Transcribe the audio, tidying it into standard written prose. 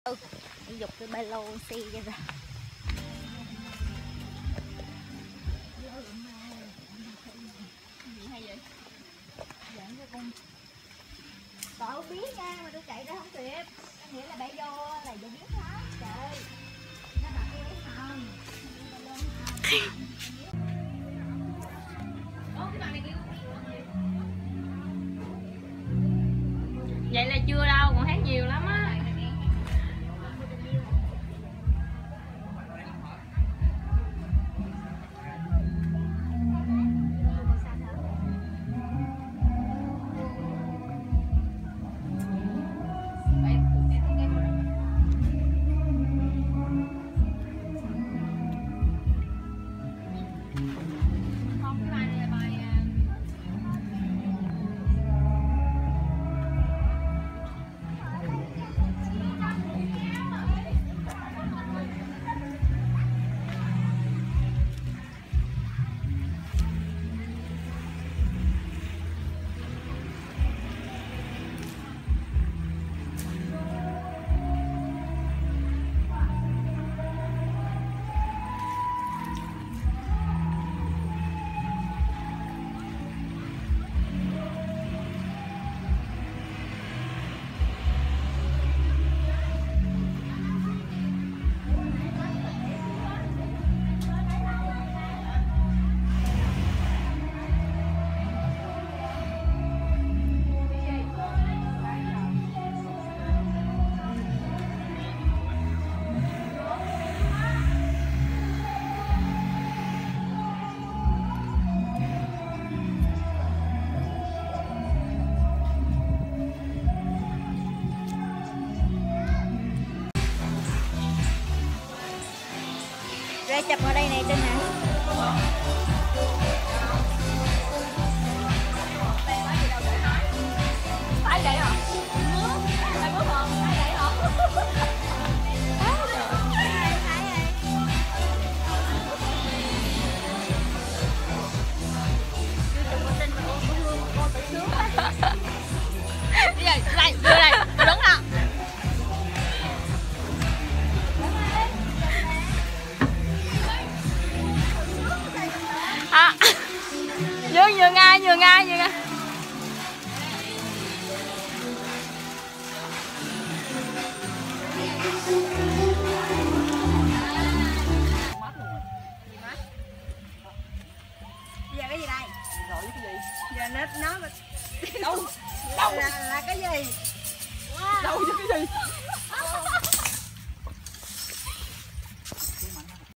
Đi dục cái ba lô xe cho ra. Cậu biết nha, mà tôi chạy ra không kịp. Có nghĩa là bay vô là vô biết hết. Trời ơi, nó bảo tôi lấy hồng. Vậy là chưa đâu, còn hát nhiều lắm á. Ra chụp ở đây này Trinh hả? Phải vậy hả? Phải bước không? Phải vậy hả? Đi đây, đưa đây, đứng nào. À, nhường ai.